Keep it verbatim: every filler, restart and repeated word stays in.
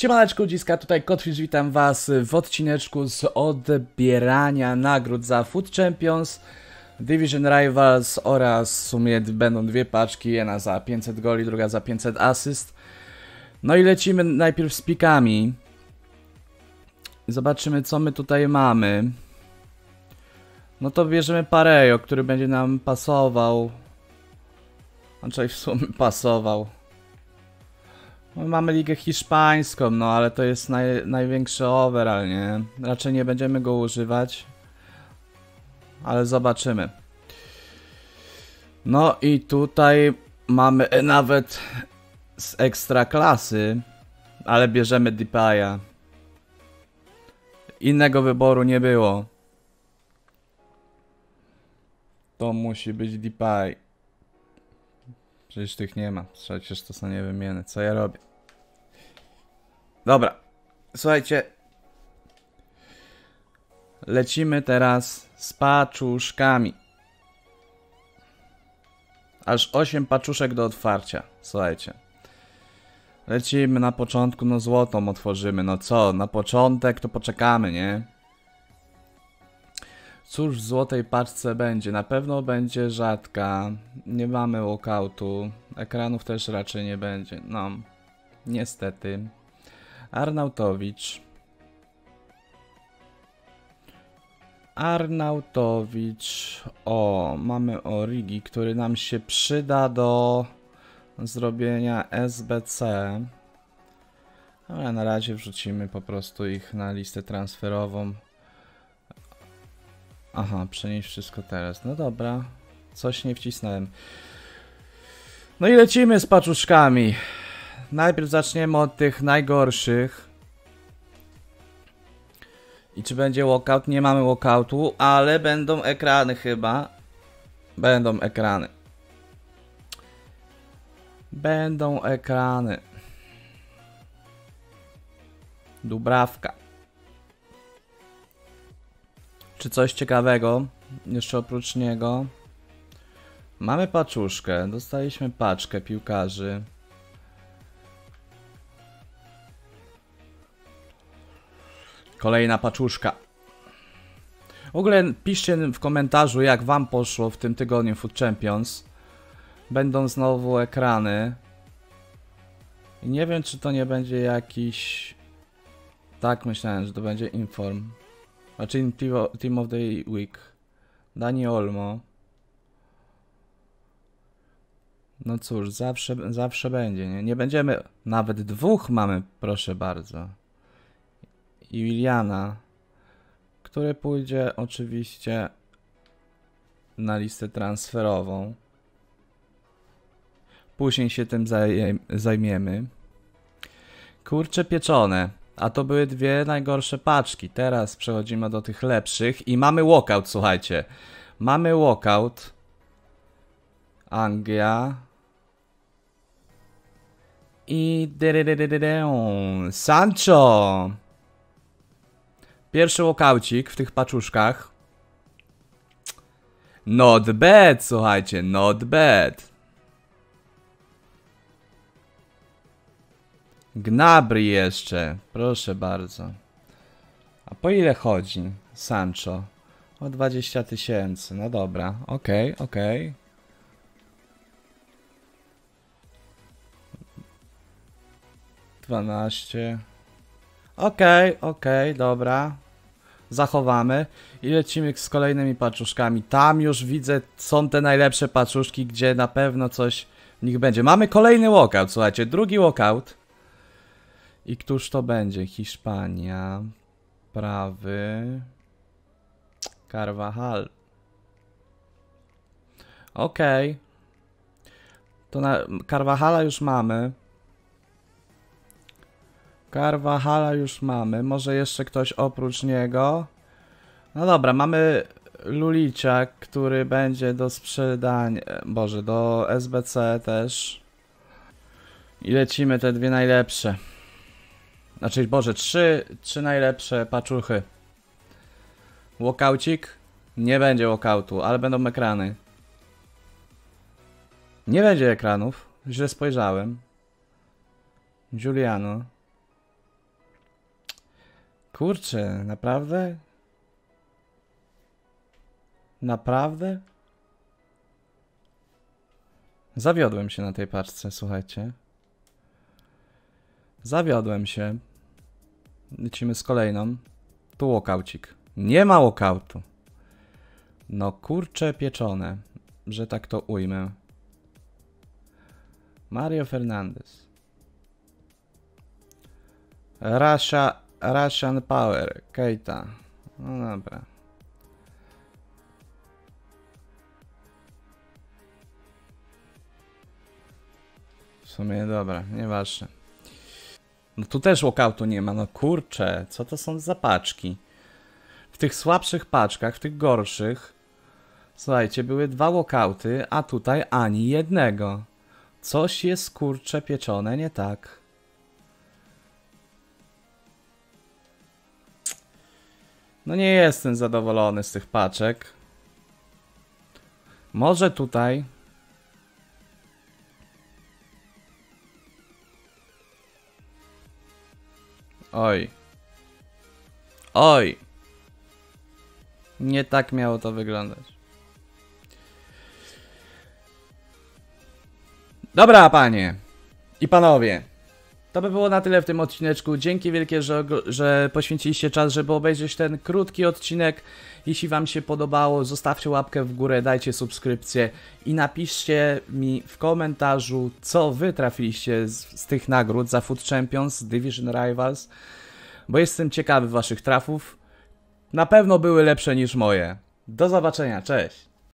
Siemaneczko dziska, tutaj Kotfish, witam was w odcineczku z odbierania nagród za Food Champions, Division Rivals oraz w sumie będą dwie paczki, jedna za pięćset goli, druga za pięćset asyst. No i lecimy najpierw z pikami. Zobaczymy, co my tutaj mamy. No to bierzemy Parejo, który będzie nam pasował. Znaczy w sumie pasował. No, mamy ligę hiszpańską, no ale to jest naj, największy overall, nie? Raczej nie będziemy go używać. Ale zobaczymy. No i tutaj mamy nawet z ekstra klasy, ale bierzemy Depaya. Innego wyboru nie było. To musi być Depay. Przecież tych nie ma. Przecież to są niewymienne. Co ja robię? Dobra. Słuchajcie. Lecimy teraz z paczuszkami. Aż osiem paczuszek do otwarcia. Słuchajcie. Lecimy na początku. No złotą otworzymy. No co? Na początek to poczekamy, nie? Cóż w złotej paczce będzie? Na pewno będzie rzadka. Nie mamy walkoutu. Ekranów też raczej nie będzie. No, niestety. Arnautowicz. Arnautowicz. O, mamy Origi, który nam się przyda do zrobienia S B C. Ale na razie wrzucimy po prostu ich na listę transferową. Aha, przenieść wszystko teraz. No dobra. Coś nie wcisnąłem. No i lecimy z paczuszkami. Najpierw zaczniemy od tych najgorszych. I czy będzie walkout? Nie mamy walkoutu, ale będą ekrany chyba. Będą ekrany. Będą ekrany. Dubrawka. Czy coś ciekawego jeszcze oprócz niego? Mamy paczuszkę. Dostaliśmy paczkę piłkarzy. Kolejna paczuszka. W ogóle piszcie w komentarzu, jak wam poszło w tym tygodniu Food Champions. Będą znowu ekrany. I nie wiem, czy to nie będzie jakiś... Tak myślałem, że to będzie Inform. Znaczy Team of the Week. Dani Olmo. No cóż, zawsze, zawsze będzie, nie? Nie będziemy... Nawet dwóch mamy, proszę bardzo. I Williana, który pójdzie oczywiście na listę transferową. Później się tym zajmiemy. Kurcze pieczone. A to były dwie najgorsze paczki. Teraz przechodzimy do tych lepszych. I mamy walkout, słuchajcie. Mamy walkout. Anglia. I... Sancho! Pierwszy walkaucik w tych paczuszkach. Not bad, słuchajcie. Not bad. Gnabry jeszcze, proszę bardzo. A po ile chodzi Sancho? O dwadzieścia tysięcy, no dobra, okej, okay, okej. Okay. dwanaście. Okej, okay, okej, okay, dobra. Zachowamy i lecimy z kolejnymi paczuszkami. Tam już widzę, są te najlepsze paczuszki, gdzie na pewno coś w nich będzie. Mamy kolejny walkout, słuchajcie, drugi walkout. I któż to będzie? Hiszpania. Prawy. Carvajal. Okej. Okay. To na Carvajala już mamy. Carvajala już mamy. Może jeszcze ktoś oprócz niego? No dobra, mamy Lulicia, który będzie do sprzedania. Boże, do S B C też. I lecimy te dwie najlepsze. Znaczy, Boże, trzy, trzy najlepsze paczuchy. Walkaucik? Nie będzie walkoutu, ale będą ekrany. Nie będzie ekranów. Źle spojrzałem. Giuliano. kurczę, naprawdę? Naprawdę? Zawiodłem się na tej paczce, słuchajcie. Zawiodłem się. Lecimy z kolejną. Tu walkaucik. Nie ma walkautu. No kurcze pieczone, że tak to ujmę. Mario Fernandez. Russia, Russian Power. Keita. No dobra. W sumie dobra, nieważne. No tu też walkoutu nie ma, no kurczę, co to są za paczki? W tych słabszych paczkach, w tych gorszych, słuchajcie, były dwa walkouty, a tutaj ani jednego. Coś jest kurcze pieczone nie tak. No nie jestem zadowolony z tych paczek. Może tutaj... Oj. Oj. Nie tak miało to wyglądać. Dobra, panie i panowie. To by było na tyle w tym odcineczku. Dzięki wielkie, że, że poświęciliście czas, żeby obejrzeć ten krótki odcinek. Jeśli wam się podobało, zostawcie łapkę w górę, dajcie subskrypcję i napiszcie mi w komentarzu, co wy trafiliście z, z tych nagród za Food Champions, Division Rivals, bo jestem ciekawy waszych trafów. Na pewno były lepsze niż moje. Do zobaczenia, cześć!